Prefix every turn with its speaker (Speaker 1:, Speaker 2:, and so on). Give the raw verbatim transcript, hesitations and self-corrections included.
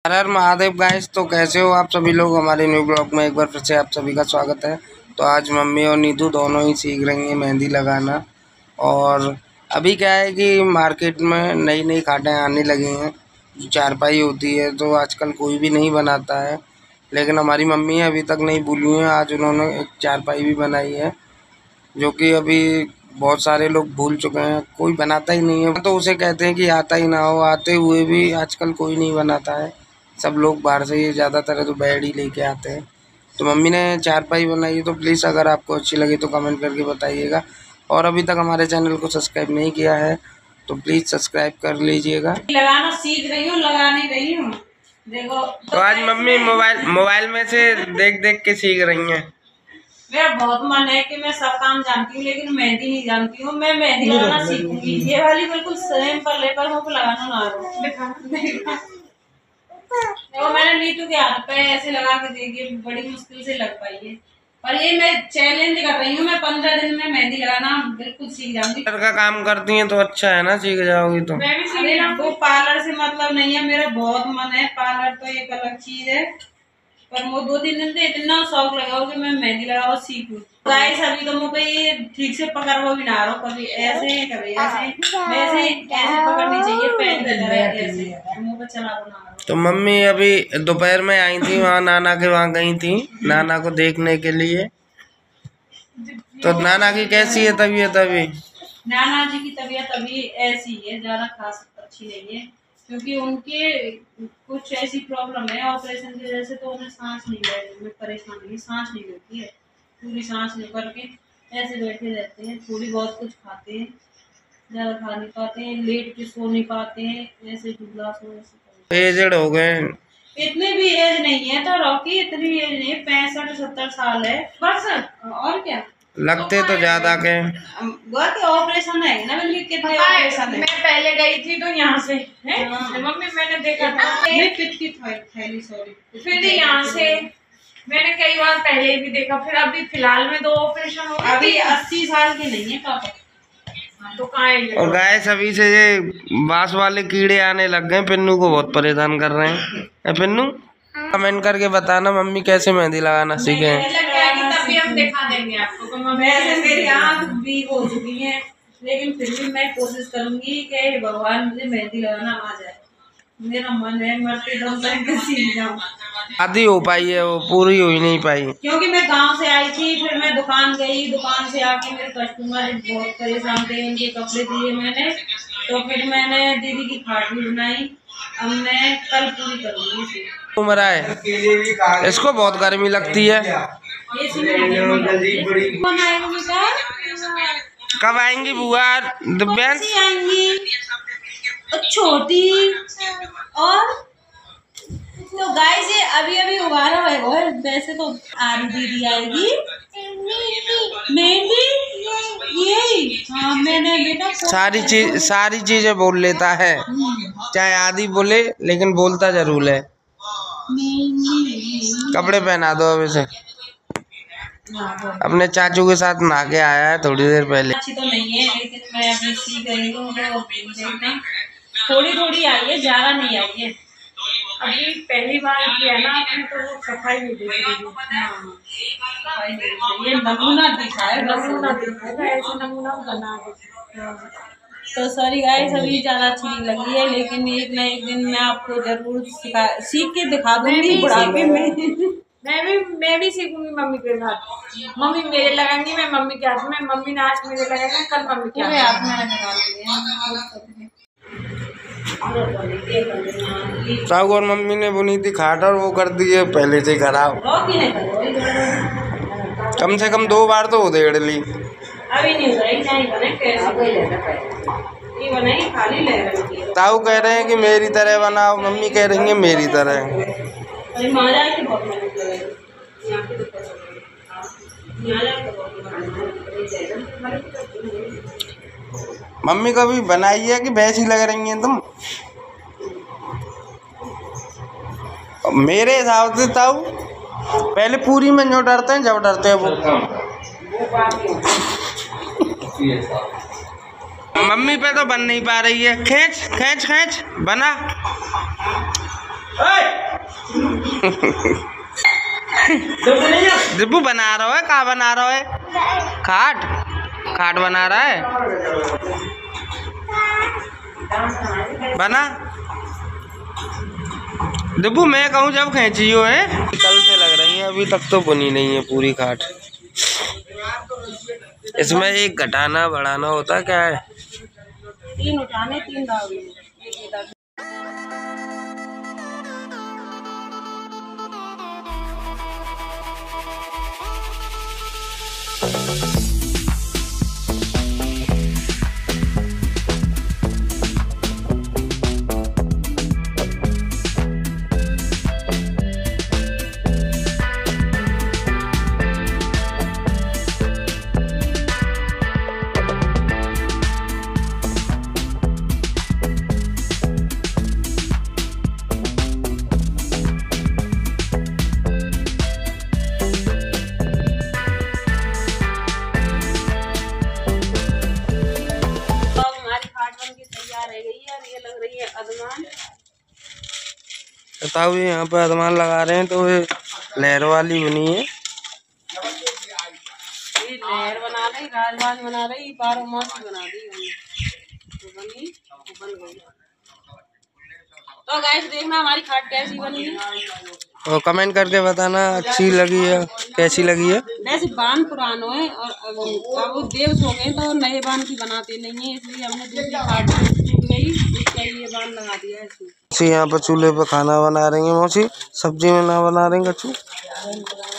Speaker 1: हर हर Mahadev guys. तो कैसे हो आप सभी लोग, हमारे न्यू ब्लॉग में एक बार फिर से आप सभी का स्वागत है। तो आज मम्मी और नीतू दोनों ही सीख रही हैं मेहंदी लगाना। और अभी क्या है कि मार्केट में नई नई खाटें आने लगी हैं, जो चारपाई होती है तो आजकल कोई भी नहीं बनाता है, लेकिन हमारी मम्मी अभी तक नहीं भूली हैं। आज उन्होंने एक चारपाई भी बनाई है, जो कि अभी बहुत सारे लोग भूल चुके हैं, कोई बनाता ही नहीं है। तो उसे कहते हैं कि आता ही ना हो, आते हुए भी आजकल कोई नहीं बनाता है, सब लोग बाहर से ही ज़्यादातर तो बेड ही लेके आते हैं। तो मम्मी ने चारपाई बनाई है, तो प्लीज़ अगर आपको अच्छी लगी तो कमेंट करके बताइएगा। और अभी तक हमारे चैनल को सब्सक्राइब नहीं किया है तो प्लीज़ सब्सक्राइब कर लीजिएगा।
Speaker 2: लगाना सीख रही हूँ, लगा नहीं रही हूँ, देखो।
Speaker 1: तो, तो आज मम्मी मोबाइल मोबाइल में से देख देख के सीख रही हैं।
Speaker 2: मेरा बहुत मन है कि मैं सब काम जानती हूँ, लेकिन मेहंदी नहीं जानती हूँ। मैं मेहंदी लगाना सीखूंगी। ये वाली बिल्कुल सेम पर लेकर मुझको लगाना ना आ देखो, मैंने नीतू के हाथ पे ऐसे लगा के देखी, बड़ी मुश्किल से लग पाई है। पर ये मैं चैलेंज कर रही हूँ, मैं पंद्रह दिन में मेहंदी लगाना बिल्कुल सीख जाऊंगी।
Speaker 1: का काम करती हैं तो अच्छा है ना, सीख जाओगी तो।
Speaker 2: मैं भी सीख जाऊंगी। वो पार्लर से मतलब नहीं है, मेरा बहुत मन है। पार्लर तो एक अलग चीज है, पर वो दो तीन दिन से इतना शौक लगा कि मैं मेहंदी लगाओ सीखूं। गाइस अभी तो मुझे ये ठीक से पकड़ वो भी ना रहा, कभी ऐसे कभी ऐसे वैसे ऐसे पकड़नी चाहिए, पेन की तरह ऐसे मुंह पे चला बना।
Speaker 1: तो मम्मी अभी दोपहर में आई थी, वहाँ नाना के वहाँ गई थी नाना को देखने के लिए। तो नाना की कैसी है तबीयत अभी?
Speaker 2: नाना जी की तबीयत अभी ऐसी है, ज्यादा खास अच्छी नहीं है, क्योंकि उनके कुछ ऐसी प्रॉब्लम है ऑपरेशन की वजह से। तो उन्हें सांस नहीं लेने में परेशानी है, सांस नहीं लेती है, पूरी सांस नहीं करके ऐसे बैठे रहते हैं। थोड़ी बहुत कुछ खाते हैं, ज्यादा खा नहीं पाते हैं, लेट के सो नहीं पाते हैं, ऐसे दुबला सो ऐसे।
Speaker 1: एजड हो गए।
Speaker 2: इतने भी एज नहीं है तो रॉकी, इतनी एज नहीं, पैंसठ सत्तर साल है बस। और क्या
Speaker 1: लगते तो ज्यादा के
Speaker 2: ऑपरेशन है ना, कितने ऑपरेशन है।
Speaker 3: मैं पहले गई थी तो यहाँ से है मम्मी, मैंने देखा था
Speaker 2: थैली, सॉरी।
Speaker 3: फिर यहाँ से मैंने कई बार पहले भी देखा, फिर अभी फिलहाल में दो ऑपरेशन हो गए।
Speaker 2: अभी अस्सी साल के नहीं है पापा
Speaker 3: तो कहाँ।
Speaker 1: और गाय सभी से ये बांस वाले कीड़े आने लग गए, पिन्नू को बहुत परेशान कर रहे हैं। पिन्नू कमेंट करके बताना मम्मी कैसे मेहंदी लगाना सीखे।
Speaker 3: तभी हम दिखा देंगे आपको।
Speaker 2: वैसे मेरी आँख वीक हो चुकी है, लेकिन फिर भी मैं कोशिश करूंगी कि भगवान मुझे मेहंदी लगाना आ जाए। मेरा मन है मरते दम तक के सीख जाऊं।
Speaker 1: आधी हो पाई है, वो पूरी हो ही नहीं पाई,
Speaker 2: क्योंकि मैं गांव से आई थी, फिर मैं दुकान गई, दुकान से आके मेरे कस्टमर बहुत परेशान थे, इनके कपड़े दिए मैंने, तो फिर मैंने दीदी की खाट भी बनाई। अब मैं कल पूरी करूंगी।
Speaker 1: उम्र है, इसको बहुत गर्मी लगती है। कब आएंगी बुआ दिव्यांश?
Speaker 2: आएंगी छोटी। और तो गाइस ये अभी अभी उगारा है, वैसे तो आरी दीदी आएगी मेहंदी। यही हाँ, मैंने बेटा
Speaker 1: सारी चीज सारी चीजें बोल लेता है, चाहे आधी बोले लेकिन बोलता जरूर है। कपड़े पहना दो अब इसे। अपने चाचू के साथ नहा के आया है थोड़ी देर पहले।
Speaker 2: अच्छी तो नहीं है, लेकिन मैं अभी सीख रही हूँ, थोड़ी थोड़ी आई है, ज्यादा नहीं आई है।
Speaker 3: अभी पहली बार किया ना आपने, तो वो सफाई नहीं देख रही।
Speaker 2: ये नमूना दिखा है,
Speaker 3: नमूना दिखा है, ऐसे नमूना बना दे।
Speaker 2: तो सॉरी गाइस, अभी ज्यादा अच्छी नहीं लगी है, लेकिन एक ना एक दिन मैं आपको जरूर सिखा सीख के दिखा दूंगी बुढ़ापे में।
Speaker 3: मैं भी मैं भी सीखूंगी मम्मी के साथ। मम्मी मेरे लगाएंगी, मैं मम्मी के हाथ में, मम्मी ने आज मेरे लगाएंगे, कल मम्मी के हाथ में।
Speaker 1: साहू और मम्मी ने बुनी थी खाट और वो कर दी है पहले से खराब। कम से कम दो बार तो उधेड़ ली।
Speaker 2: अभी नहीं बने, बने खाली ले रही है।
Speaker 1: ताऊ कह रहे हैं कि मेरी तरह बनाओ, मम्मी कह रही है मेरी तरह। मम्मी कभी बनाई है कि वैसी लग रही हैं तुम? मेरे हिसाब से ताऊ पहले पूरी में जो डरते हैं, जब डरते हैं वो। मम्मी पे तो बन नहीं पा रही है। खींच खींच खींच बना। दिब्बू बना रहा है, कहाँ बना रहा है? खाट खाट बना रहा है। बना दिब्बू, मैं कहूँ जब खींची हो है कल से लग रही है, अभी तक तो बुनी नहीं है पूरी खाट। इसमें एक घटाना बढ़ाना होता क्या है?
Speaker 2: तीन उठाने तीन दागे।
Speaker 1: बताओ, ये यहाँ पे अदमान लगा रहे हैं तो ये लहर वाली बनी है।
Speaker 2: ये लहर बना रही, राजबाज बना रही, बारह मासी बना दी हमने, तो बनी तो बन गई। तो गाइस देखना हमारी खाट कैसी बनी है
Speaker 1: और कमेंट करके बताना अच्छी लगी है कैसी लगी है।
Speaker 2: वैसे बान पुरानो है और अब अब देव सो गए तो नए बान की बनाते नहीं है, इसलिए हमने दूसरी खाट टूट गई, इसके लिए बान लगा दिया है इसमें।
Speaker 1: यहाँ पर चूल्हे पे खाना बना रही है मौसी, सब्जी में ना बना रही कच्चू।